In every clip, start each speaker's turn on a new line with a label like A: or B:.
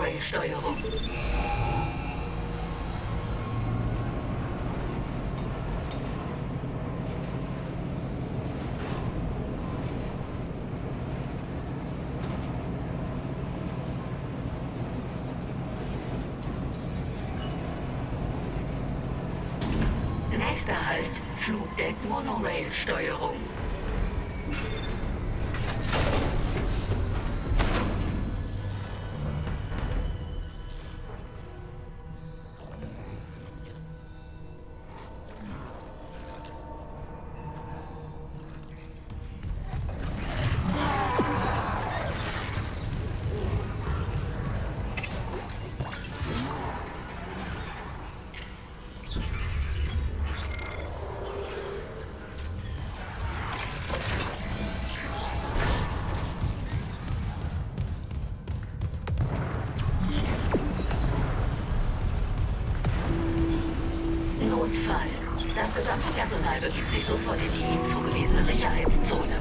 A: Monorail-Steuerung. Nächster Halt, Flugdeck Monorail-Steuerung. Notfall. Das gesamte Personal begibt sich sofort in die ihnen zugewiesene Sicherheitszone.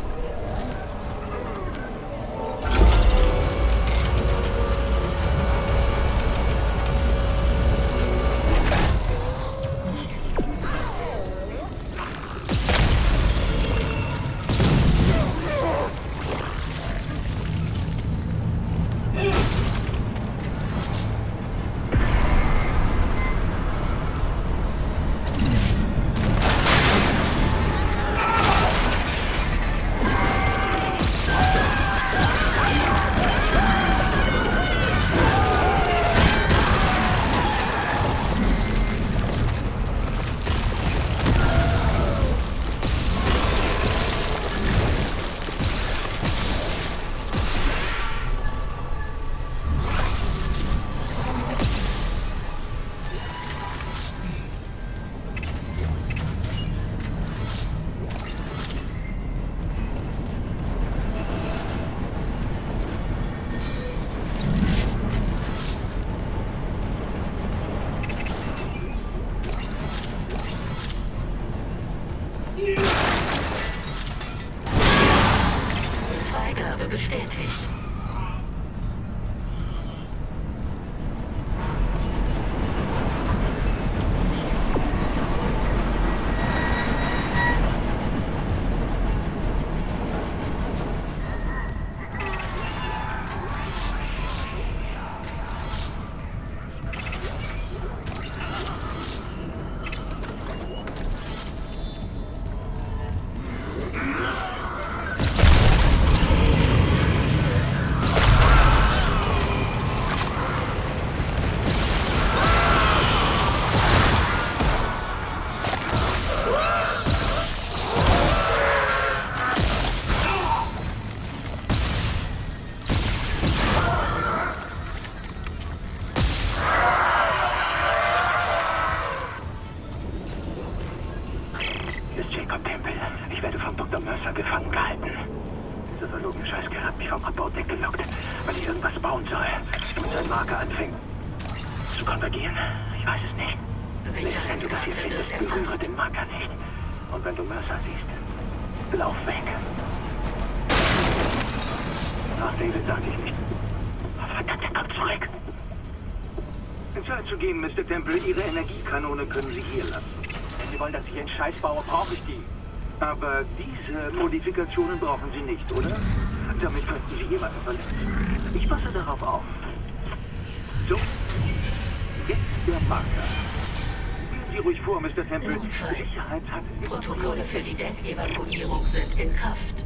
A: Freigabe bestätigt.
B: Ich werde von Dr. Mercer gefangen gehalten. Dieser verlogene Scheißkerl hat mich vom Abbaudeck gelockt, weil ich irgendwas bauen soll, damit sein Marker anfängt zu konvergieren. Ich weiß es nicht. Wenn du das hier findest, berühre den Marker nicht. Und wenn du Mercer siehst, lauf weg. Ach, David, sag ich nicht. Verdammt, er kommt zurück.
C: Zeit zu gehen, Mr. Temple. Ihre Energiekanone können Sie hier lassen.
B: Wenn Sie wollen, dass ich einen Scheiß baue, brauche ich die.
C: Aber diese Modifikationen brauchen Sie nicht, oder? Damit könnten Sie jemanden verletzen. Ich passe darauf auf. So, jetzt der Marker. Gehen Sie ruhig vor, Mr. Temple.
A: Notfall.
C: Sicherheit hat
A: Protokolle für die Deckevakuierung sind in Kraft.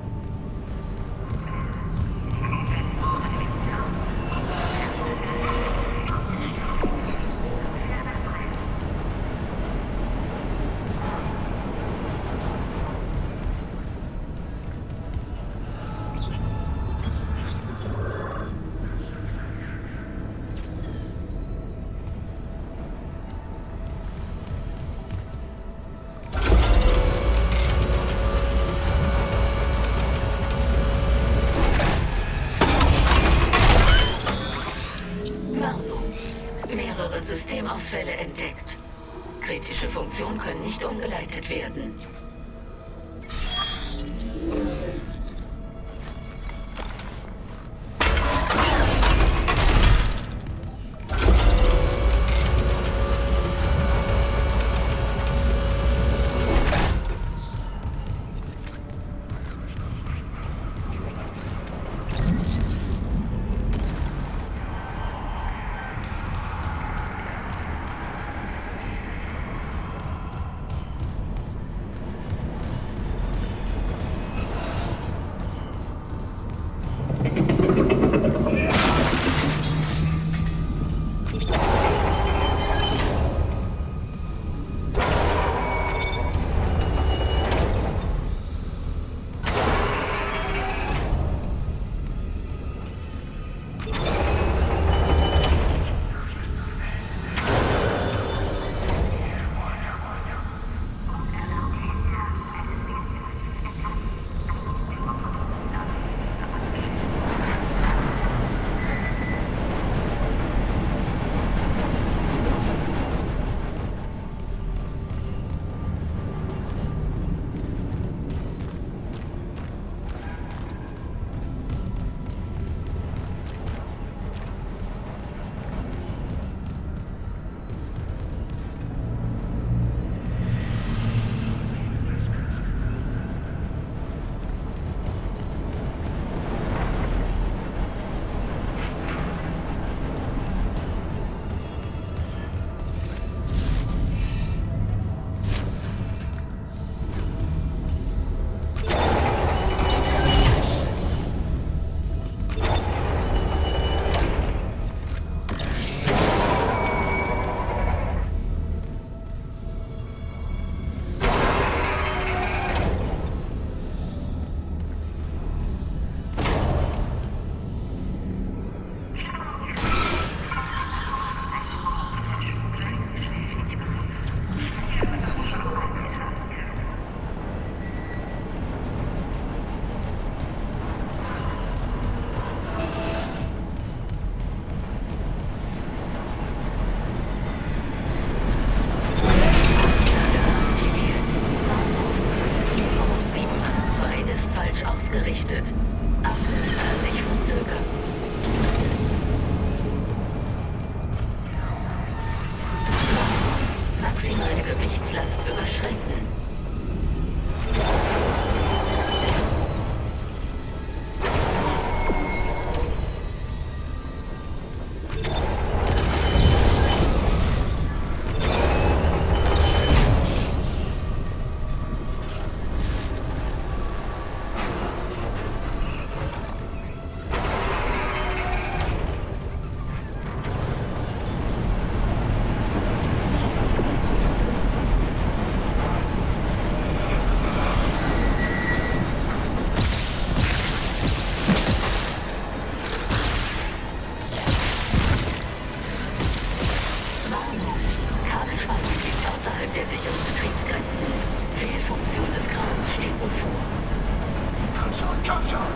A: Mehrere Systemausfälle entdeckt. Kritische Funktionen können nicht umgeleitet werden.
D: Komm schon!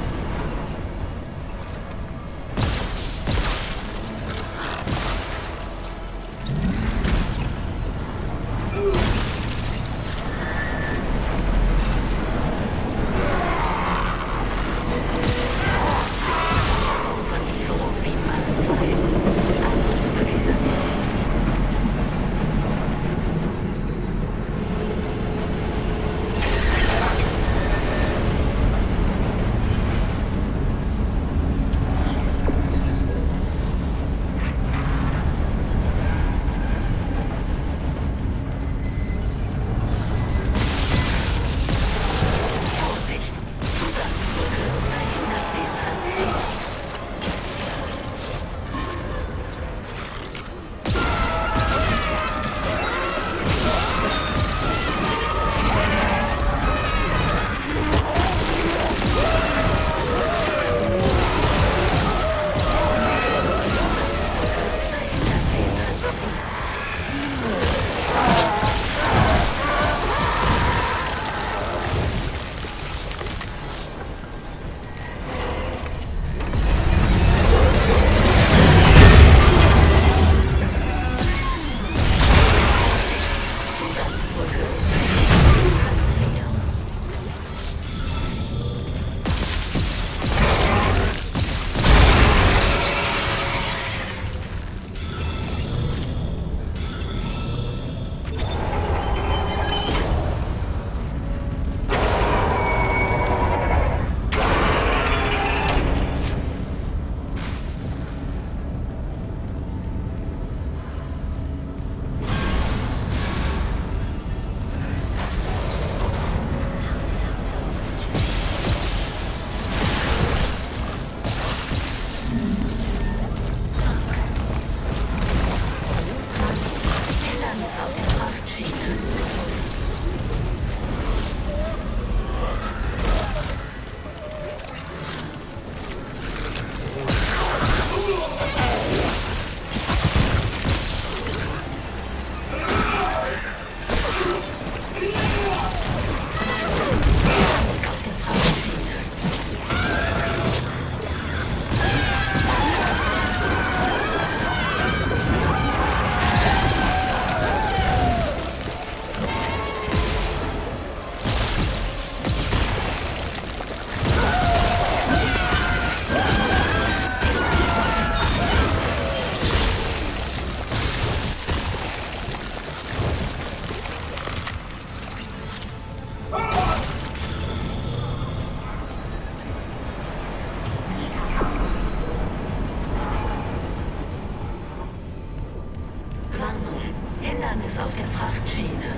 A: Hindernis auf der Frachtschiene.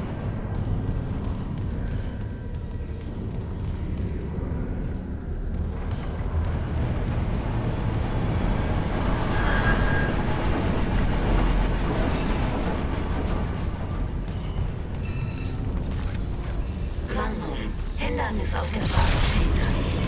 A: Warnung. Hindernis auf der Frachtschiene.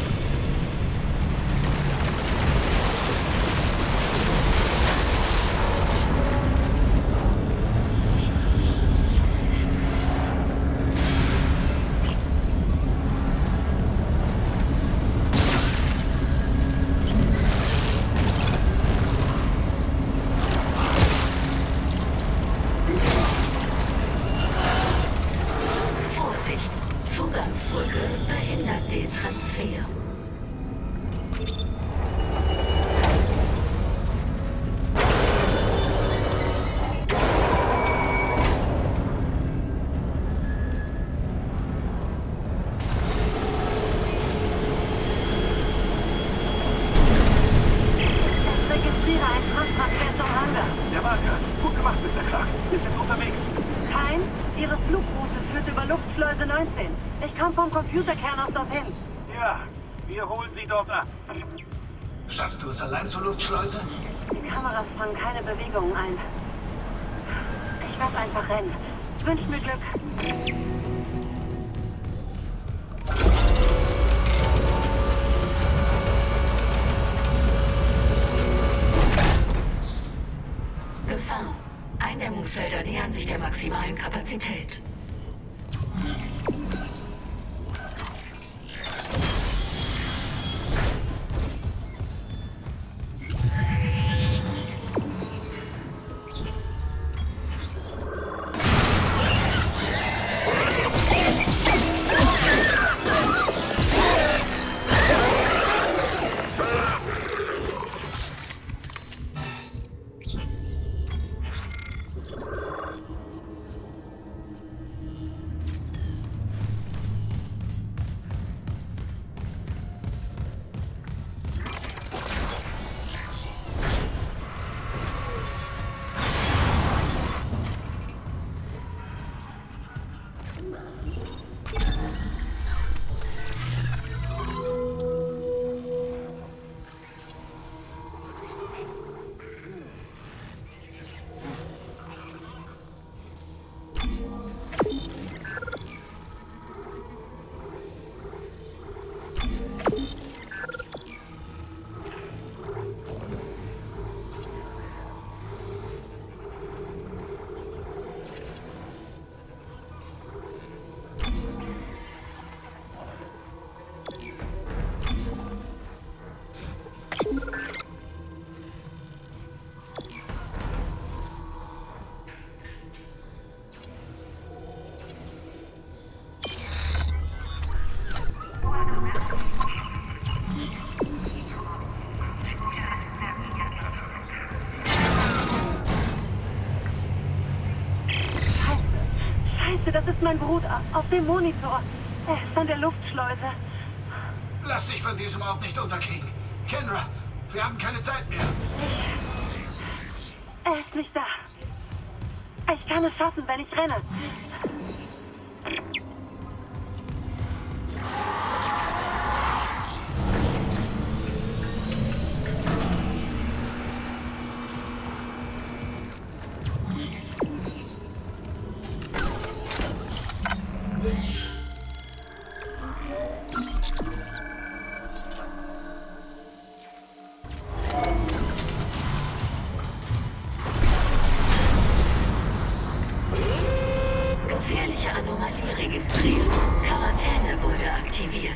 A: Zugangsbrücke behindert den Transfer.
E: Registriere ein Transfer zum Hangar.
C: Der Marker. Gut gemacht, Mr. Clark. Wir sind unterwegs.
E: Kein, Ihre Flugroute führt über Luftschleuse 19. Ich kam vom Computerkern aus dorthin.
C: Ja, wir holen Sie dort ab.
D: Schaffst du es allein zur Luftschleuse?
E: Die Kameras fangen keine Bewegungen ein. Ich werde einfach rennen. Wünsch mir Glück.
A: Gefahr. Eindämmungsfelder nähern sich der maximalen Kapazität.
E: Das ist mein Bruder auf dem Monitor. Er ist an der Luftschleuse.
D: Lass dich von diesem Ort nicht unterkriegen. Kendra, wir haben keine Zeit mehr.
E: Er ist nicht da. Ich kann es schaffen, wenn ich renne.
A: Gefährliche Anomalie registriert. Quarantäne wurde aktiviert.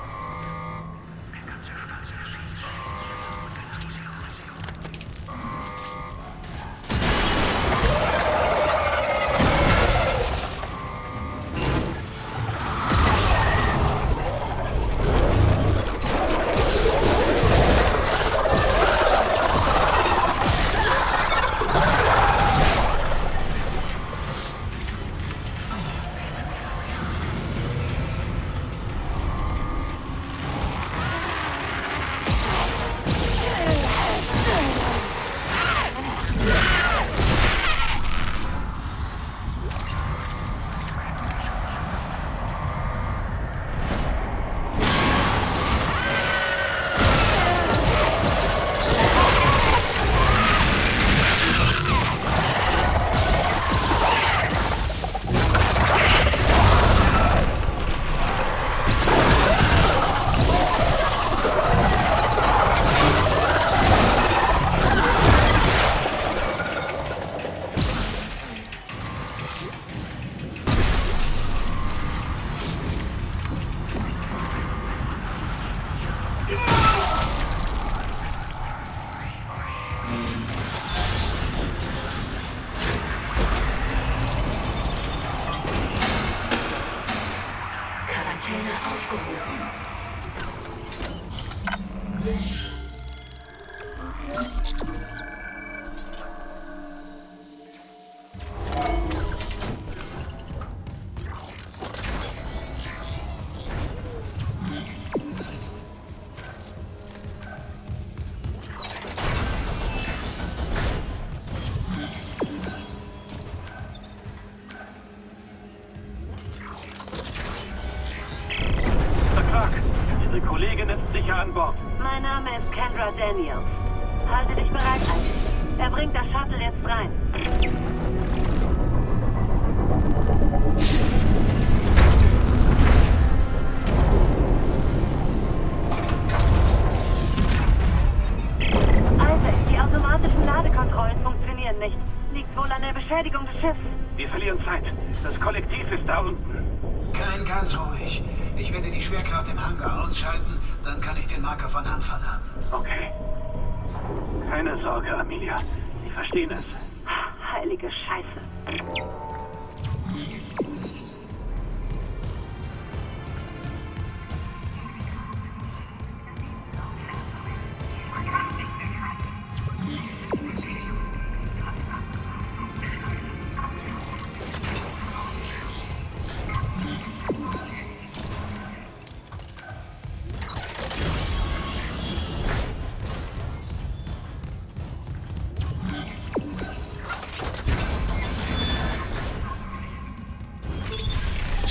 A: Quarantäne aufgehoben.
B: Ihre Kollegin ist sicher an Bord.
E: Mein Name ist Kendra Daniels. Halte dich bereit an. Er bringt das Shuttle jetzt rein. Isaac, die automatischen Ladekontrollen funktionieren nicht. Liegt wohl an der Beschädigung des Schiffs.
B: Wir verlieren Zeit. Das Kollektiv ist da unten.
D: Ganz ruhig. Ich werde die Schwerkraft im Hangar ausschalten, dann kann ich den Marker von Hand verladen.
B: Okay. Keine Sorge, Amelia. Sie verstehen es.
E: Heilige Scheiße.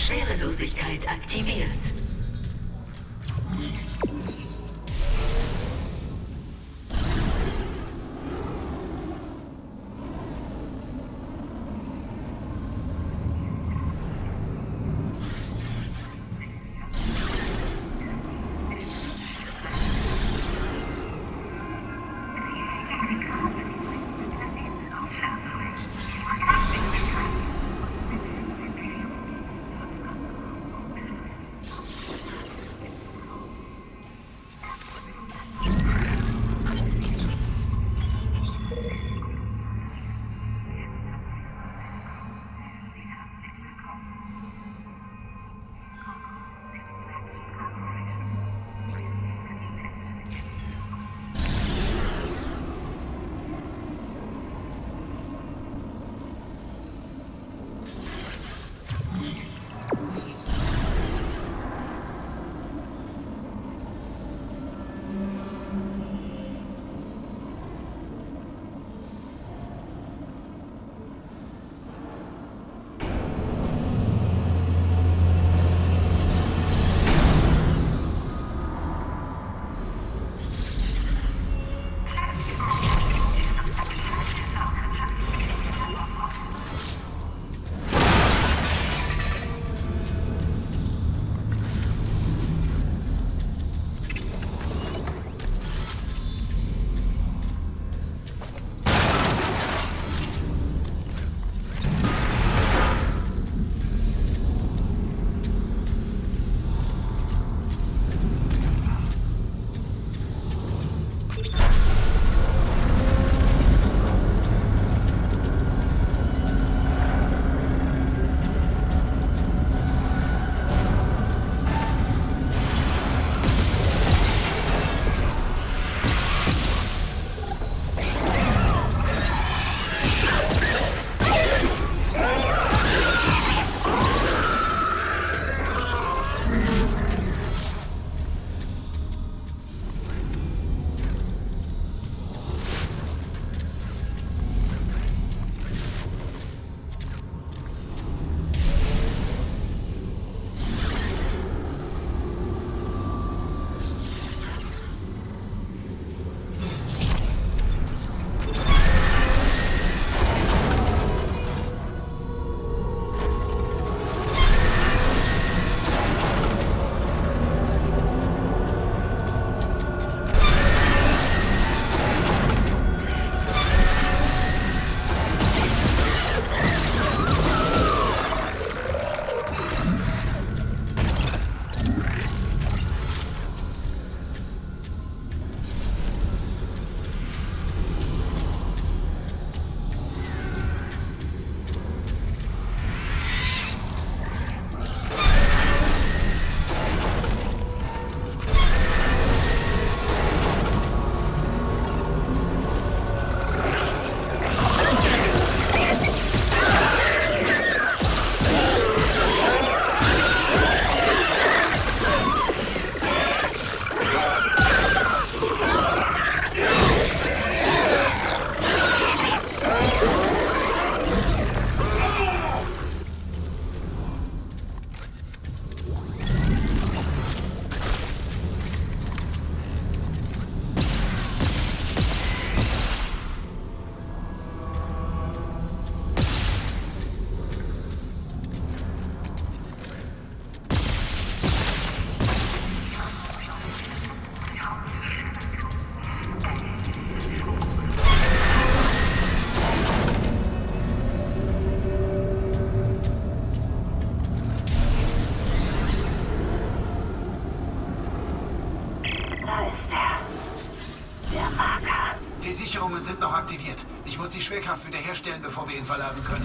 A: Schwerelosigkeit aktiviert.
D: Die Sicherungen sind noch aktiviert. Ich muss die Schwerkraft wiederherstellen, bevor wir ihn verladen können.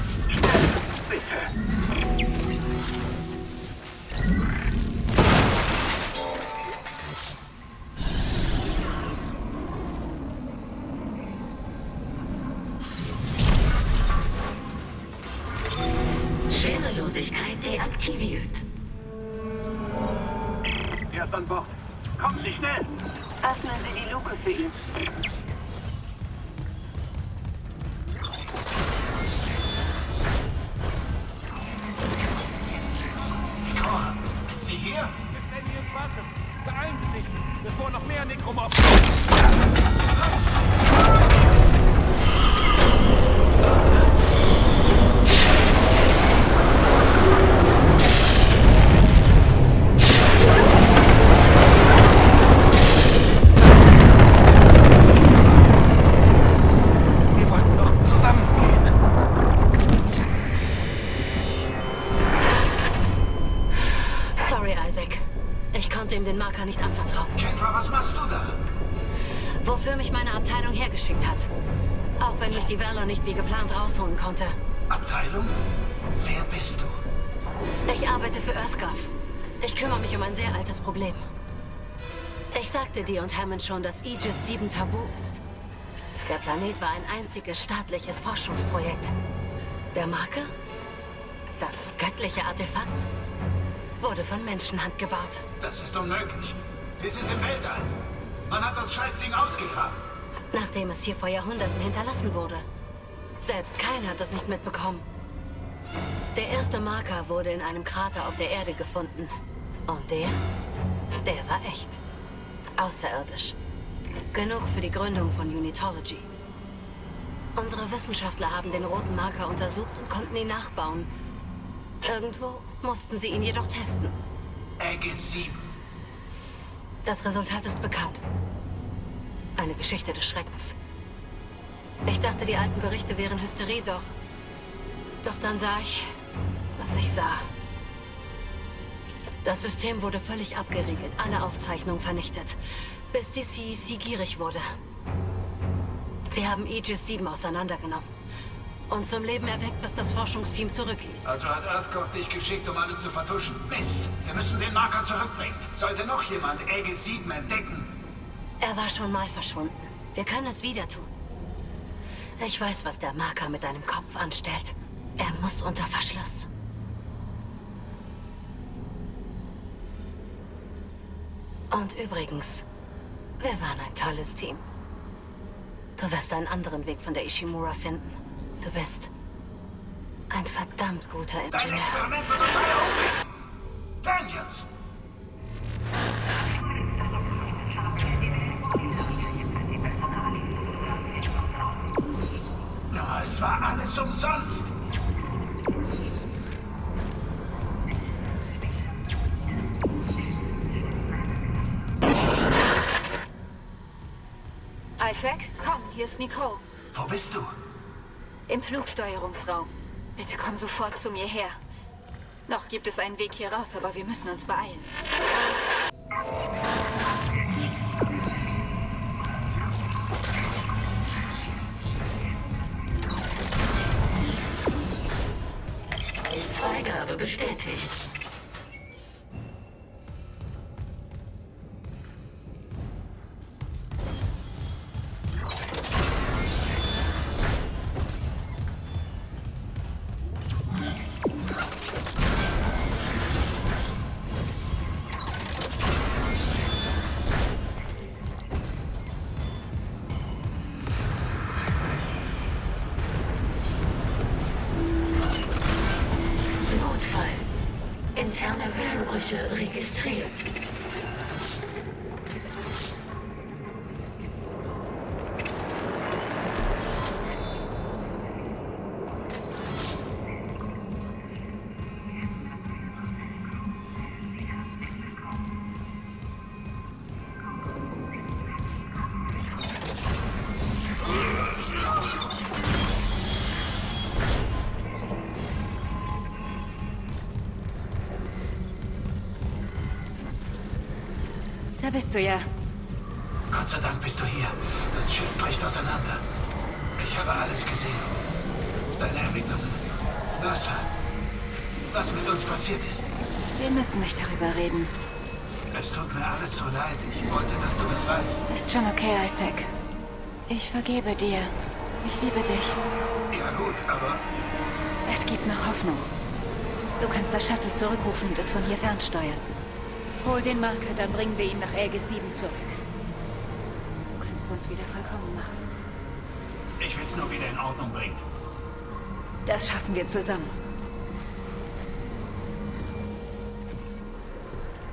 B: Bitte.
A: Schwerelosigkeit deaktiviert.
B: Er ist an Bord. Kommen Sie schnell!
E: Öffnen Sie die Luke für ihn.
D: hier?
F: Bis Aliens wartet. Beeilen Sie sich, bevor noch mehr Nekromorph...
C: Wir wollten doch zusammengehen.
E: Sorry, Isaac. Ich konnte ihm den Marker nicht anvertrauen.
D: Kendra, was machst du da?
E: Wofür mich meine Abteilung hergeschickt hat. Auch wenn mich die Valor nicht wie geplant rausholen konnte.
D: Abteilung? Wer bist du?
E: Ich arbeite für Earthgov. Ich kümmere mich um ein sehr altes Problem. Ich sagte dir und Hammond schon, dass Aegis 7 tabu ist. Der Planet war ein einziges staatliches Forschungsprojekt. Der Marker? Das göttliche Artefakt? Wurde von Menschenhand gebaut.
D: Das ist unmöglich. Wir sind im Weltall. Man hat das Scheißding ausgegraben.
E: Nachdem es hier vor Jahrhunderten hinterlassen wurde. Selbst Kain hat es nicht mitbekommen. Der erste Marker wurde in einem Krater auf der Erde gefunden. Und der war echt. Außerirdisch. Genug für die Gründung von Unitology. Unsere Wissenschaftler haben den roten Marker untersucht und konnten ihn nachbauen. Irgendwo mussten sie ihn jedoch testen.
D: Aegis 7.
E: Das Resultat ist bekannt. Eine Geschichte des Schreckens. Ich dachte, die alten Berichte wären Hysterie, doch dann sah ich, was ich sah. Das System wurde völlig abgeriegelt, alle Aufzeichnungen vernichtet, bis die CEC gierig wurde. Sie haben Aegis 7 auseinandergenommen und zum Leben erweckt, was das Forschungsteam zurückließ.
D: Also hat Earthgov dich geschickt, um alles zu vertuschen. Mist! Wir müssen den Marker zurückbringen. Sollte noch jemand Aegis 7 entdecken?
E: Er war schon mal verschwunden. Wir können es wieder tun. Ich weiß, was der Marker mit deinem Kopf anstellt. Er muss unter Verschluss. Und übrigens, wir waren ein tolles Team. Du wirst einen anderen Weg von der Ishimura finden. Du bist ein verdammt guter
D: Dein
E: Ingenieur.
D: Experiment wird uns alle umbringen! Daniels! Ja, es war alles umsonst!
G: Isaac, komm, hier ist Nicole.
D: Wo bist du?
G: Im Flugsteuerungsraum. Bitte komm sofort zu mir her. Noch gibt es einen Weg hier raus, aber wir müssen uns beeilen.
A: Freigabe bestätigt. Interne Höhenbrüche registriert.
G: Da bist du ja.
D: Gott sei Dank bist du hier. Das Schiff bricht auseinander. Ich habe alles gesehen. Deine Ermittlungen. Was mit uns passiert ist.
G: Wir müssen nicht darüber reden.
D: Es tut mir alles so leid. Ich wollte, dass du das weißt.
G: Ist schon okay, Isaac. Ich vergebe dir. Ich liebe dich.
D: Ja gut, aber
G: Es gibt noch Hoffnung. Du kannst das Shuttle zurückrufen und es von hier fernsteuern. Hol den Marker, dann bringen wir ihn nach Aegis 7 zurück. Du kannst uns wieder vollkommen machen.
D: ich will es nur wieder in Ordnung bringen.
G: Das schaffen wir zusammen.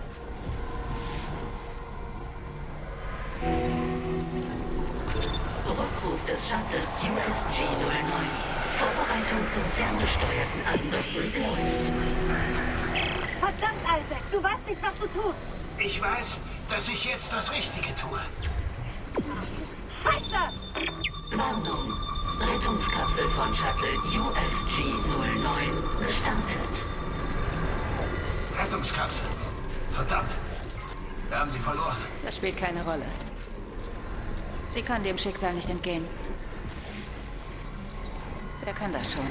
A: zum ferngesteuerten Angriff läuft.
H: Verdammt, Isaac, du weißt nicht, was du tust.
D: Ich weiß, dass ich jetzt das Richtige tue.
H: Scheiße!
A: Warnung. Rettungskapsel von Shuttle USG-09 gestartet.
D: Rettungskapsel. Verdammt. Wir haben sie verloren.
G: Das spielt keine Rolle. Sie kann dem Schicksal nicht entgehen. Wer kann das schon?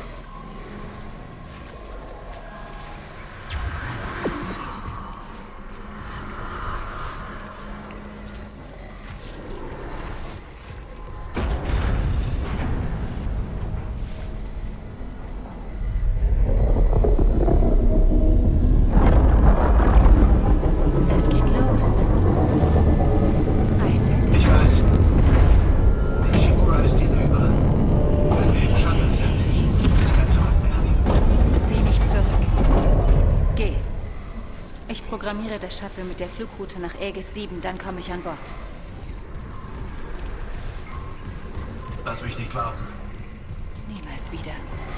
G: Es geht los. Isaac?
D: Ich weiß. Die Shimura ist hinüber. Wenn wir im Shuttle sind, ist kein Zurück mehr.
G: Sieh nicht zurück. Geh. Ich programmiere das Shuttle mit der Flugroute nach Aegis 7, dann komme ich an Bord.
D: Lass mich nicht warten.
G: Niemals wieder.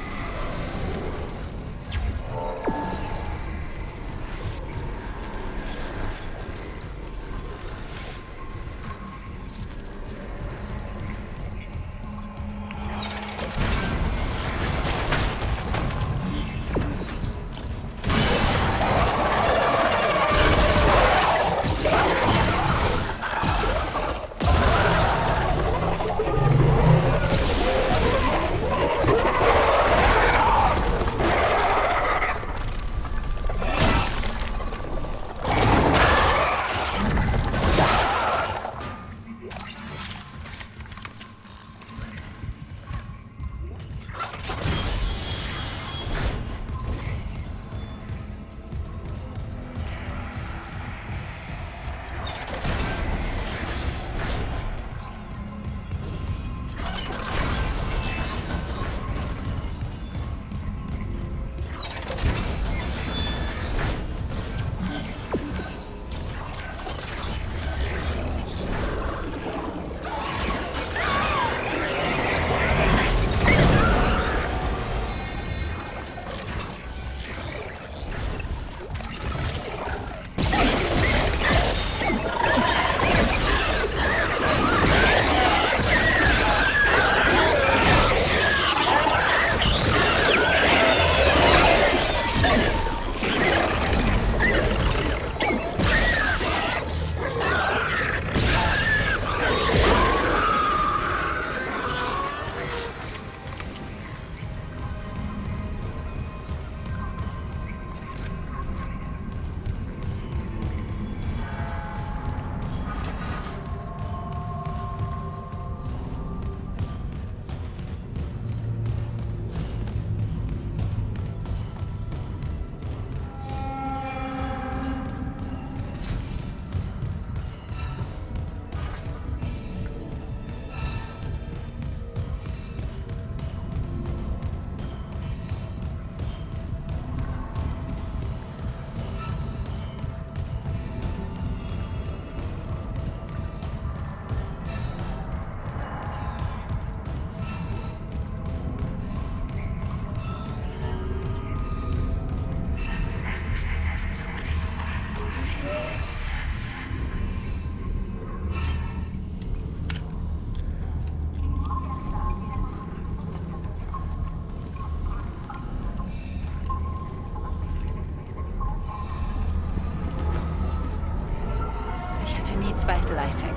G: Zweifel, Isaac.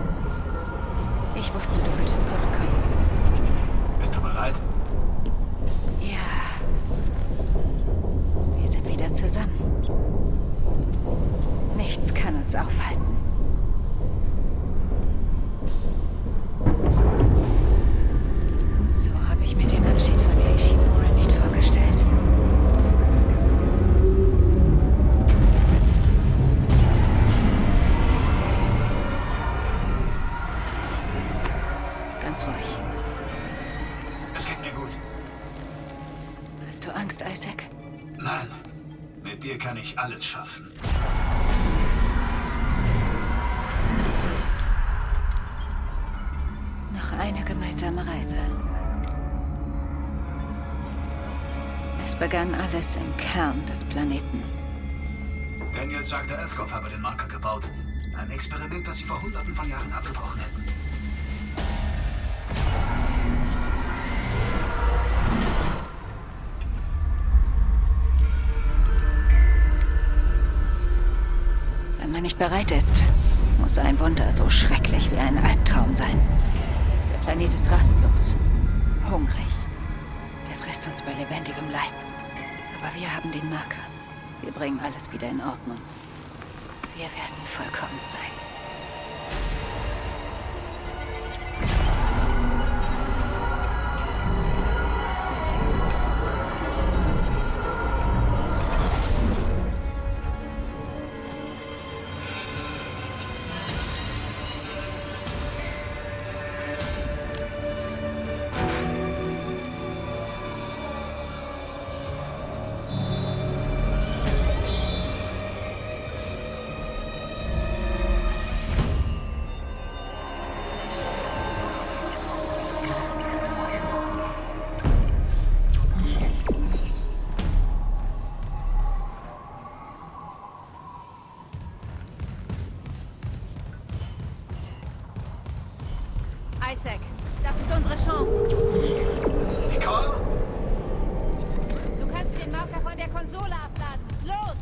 G: Ich wusste, du würdest zurückkommen.
D: Bist du bereit?
G: Ja. Wir sind wieder zusammen. Nichts kann uns aufhalten. So habe ich mir den Abschied von der Ishimura nicht vorgestellt. Ganz ruhig.
D: Es geht mir gut.
G: Hast du Angst, Isaac?
D: Nein. Mit dir kann ich alles schaffen.
G: Noch eine gemeinsame Reise. Es begann alles im Kern des Planeten.
D: Daniel sagte, Elfkopf habe den Marker gebaut. Ein Experiment, das sie vor Hunderten von Jahren abgebrochen hätten.
G: Wenn man nicht bereit ist, muss ein Wunder so schrecklich wie ein Albtraum sein. Der Planet ist rastlos, hungrig. Er frisst uns bei lebendigem Leib. Aber wir haben den Marker. Wir bringen alles wieder in Ordnung. Wir werden vollkommen sein. Isaac, das ist unsere Chance.
D: Nicole?
G: Du kannst den Marker von der Konsole abladen. Los!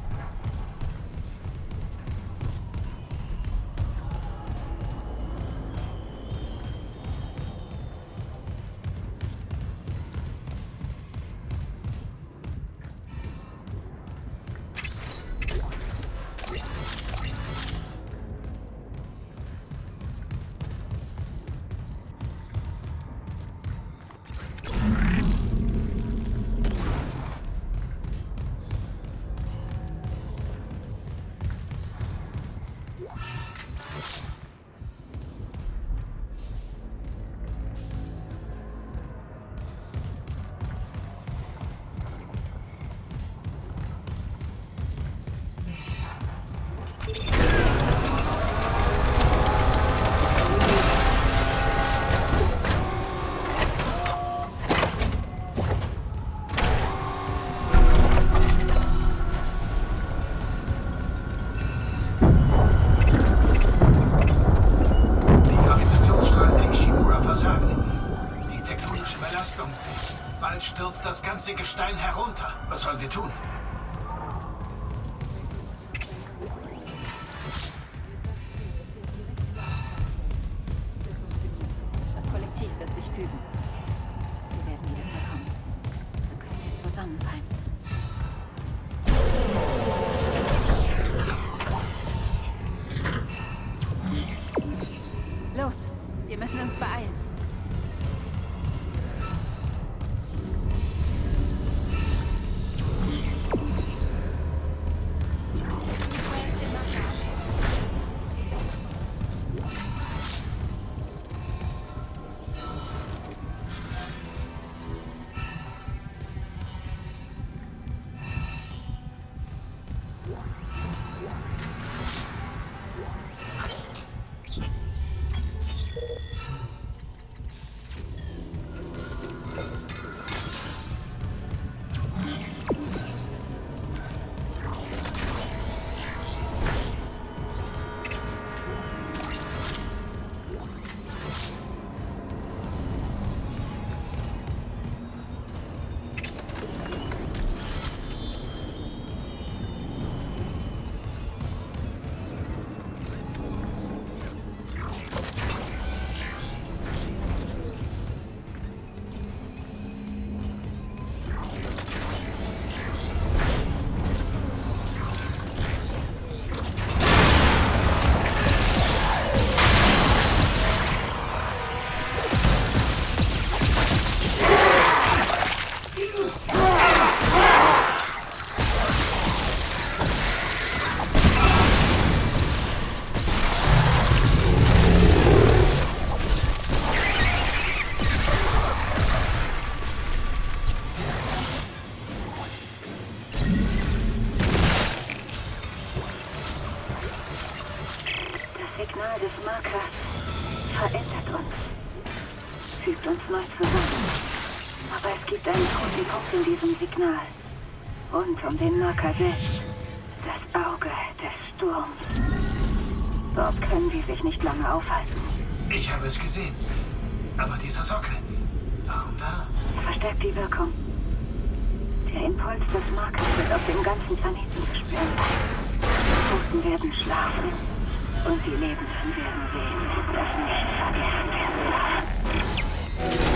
D: Bald stürzt das ganze Gestein herunter. Was sollen wir tun?
G: Das Kollektiv wird sich fügen. Wir werden wieder vollkommen. Dann können wir zusammen sein. Los, wir müssen uns beeilen.
H: Signal des Markers verändert uns, fügt uns neu zusammen. Aber es gibt einen toten Punkt in diesem Signal. Und um den Marker selbst. Das Auge des Sturms. Dort können die sich nicht lange aufhalten.
D: Ich habe es gesehen. Aber dieser Sockel, warum da?
H: Verstärkt die Wirkung. Der Impuls des Markers wird auf dem ganzen Planeten zu spüren sein. Die Toten werden schlafen. Und die Lebenden werden sehen, dass nicht vergessen werden darf.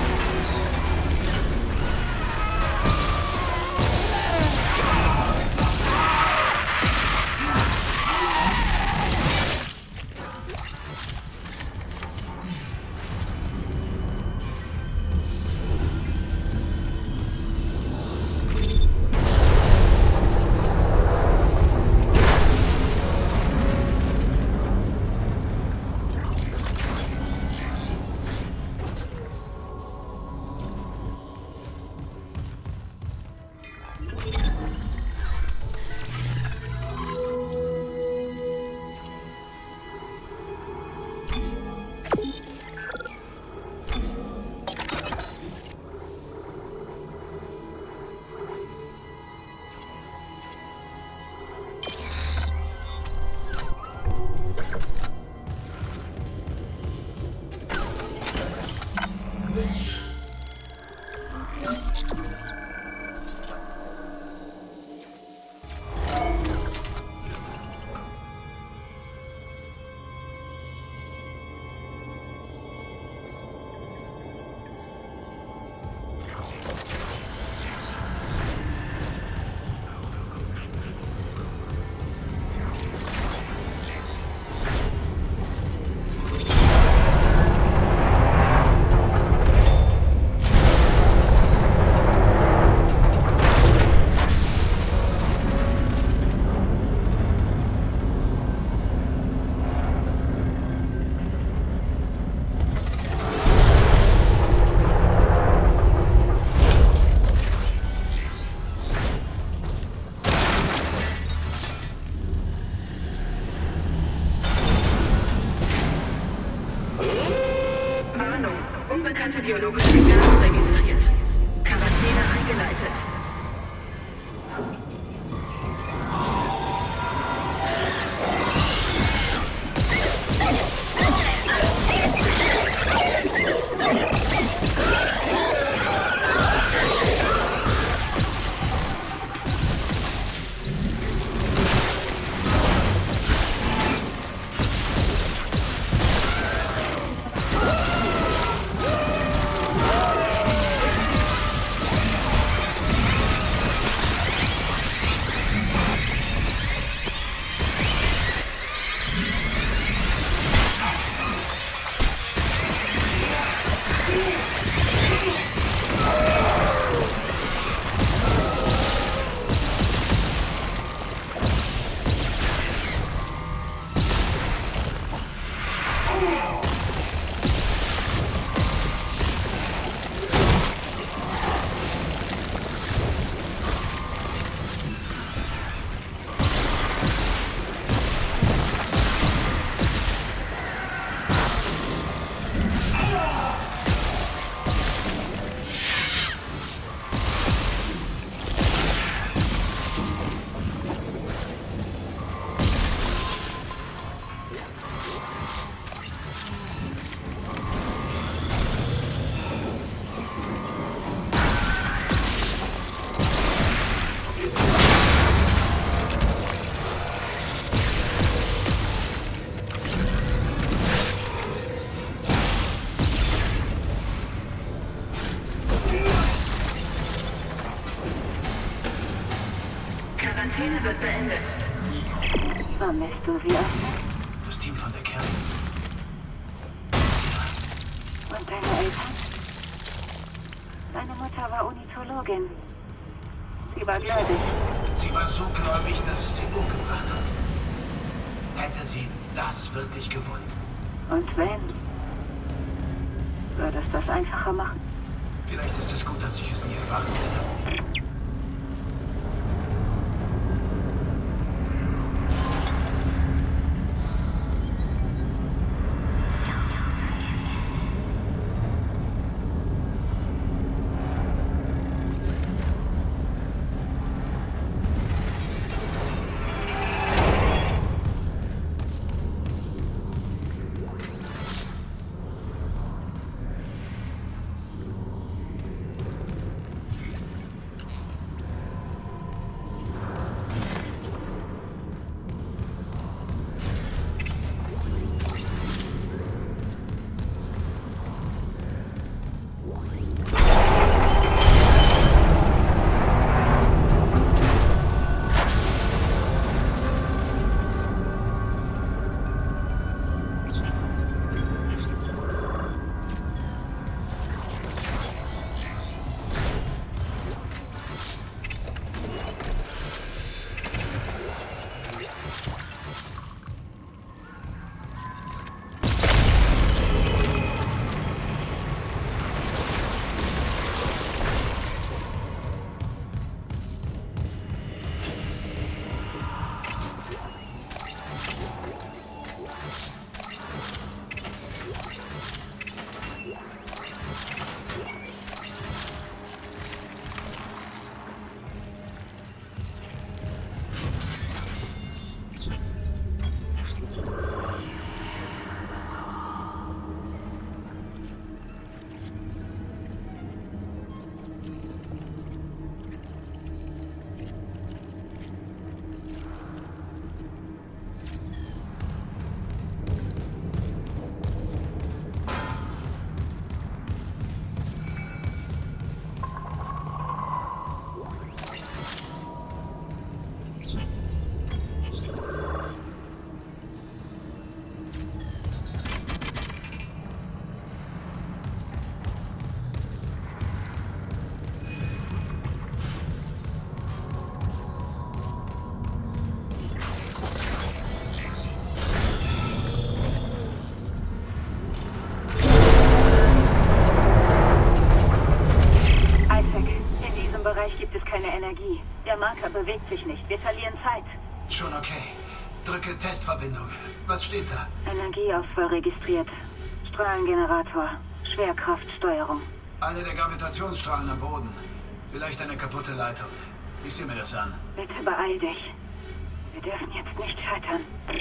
A: Unbekannte biologische Gase registriert. Quarantäne eingeleitet. Quarantäne wird beendet.
H: Vermisst du sie auch?
D: Das Team von der Kern.
H: Und deine Eltern? Deine Mutter war Ornithologin. Sie war gläubig.
D: Sie war so gläubig, dass es sie umgebracht hat. Hätte sie das wirklich gewollt?
H: Und wenn? Würde es das einfacher machen?
D: Vielleicht ist es gut, dass ich es nie erfahren werde.
H: Der Marker bewegt sich nicht. Wir verlieren Zeit.
D: Schon okay. Drücke Testverbindung. Was steht da?
H: Energieausfall registriert. Strahlengenerator. Schwerkraftsteuerung.
D: Eine der Gravitationsstrahlen am Boden. Vielleicht eine kaputte Leitung. Ich sehe mir das an.
H: Bitte beeil dich. Wir dürfen jetzt nicht scheitern.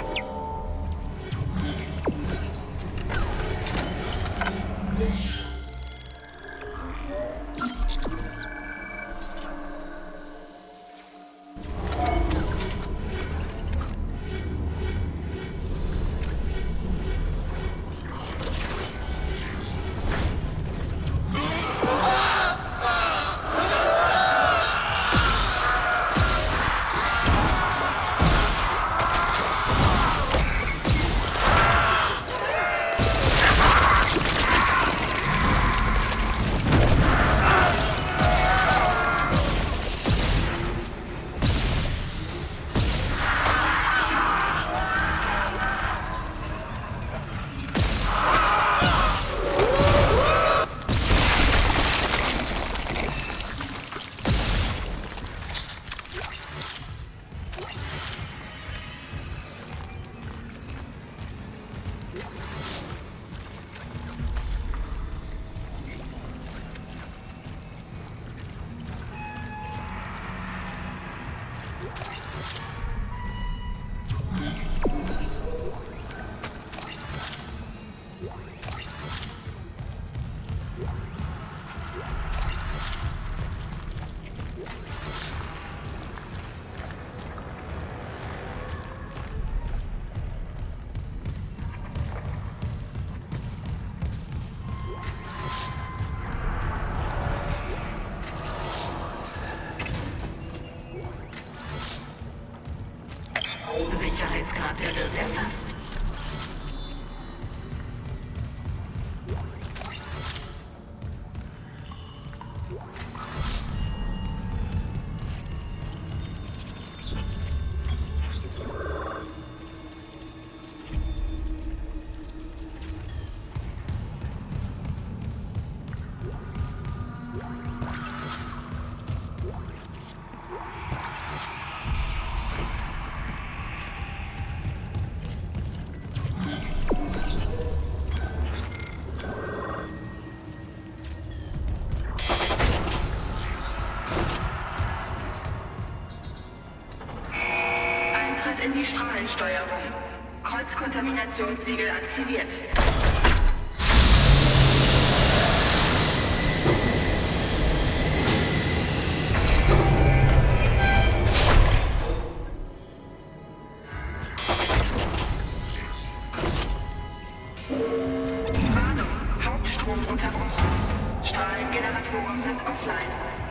A: Sicherheitskarte wird erfasst. In die Strahlensteuerung. Kreuzkontaminationssiegel aktiviert. Warnung, Hauptstrom unterbrochen. Strahlengeneratoren sind offline.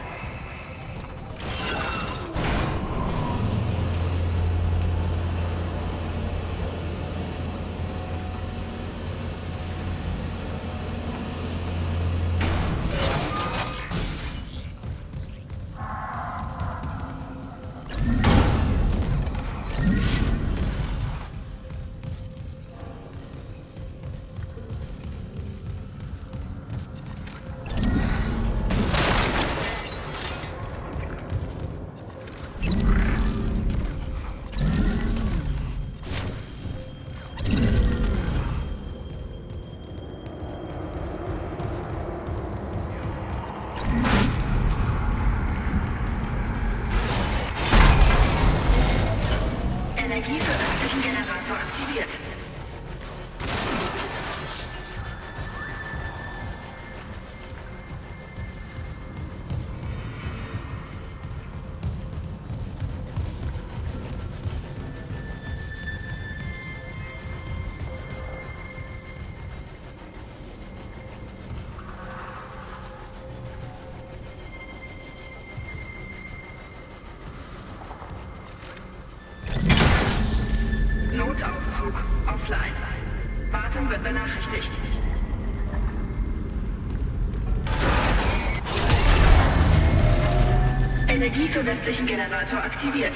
A: Energie für östlichen Generator aktiviert. Notaufzug offline. Wartung wird benachrichtigt. Energie für westlichen Generator aktiviert.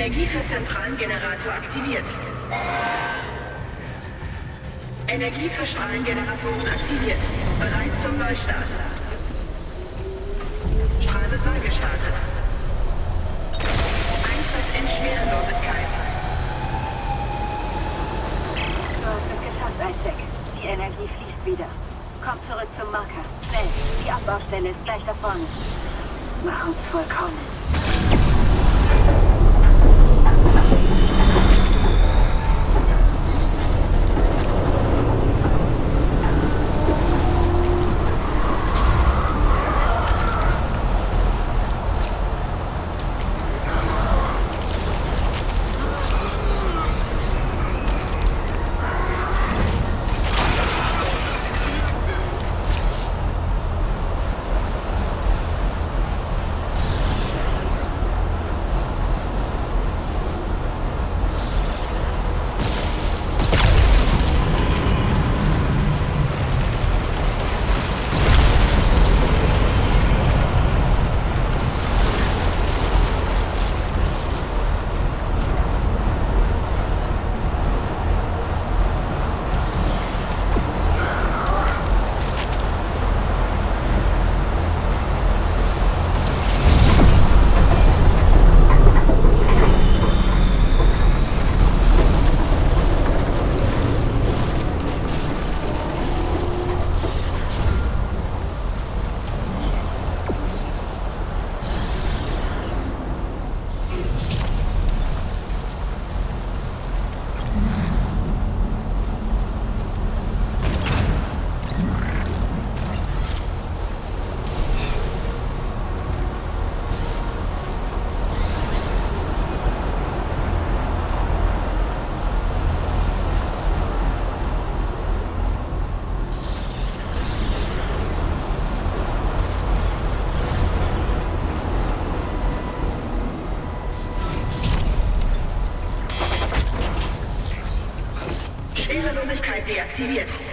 A: Energie für zentralen Generator aktiviert. Energie für Strahlengeneratoren aktiviert. Bereit zum Neustart. Strahl wird neu gestartet. Eintritt in Schwerelosigkeit.
H: Du hast es geschafft, Isaac. Die Energie fließt wieder. Komm zurück zum Marker. Schnell. Die Abbaustelle ist gleich da vorne. Mach uns vollkommen.
A: Schwerelosigkeit deaktiviert.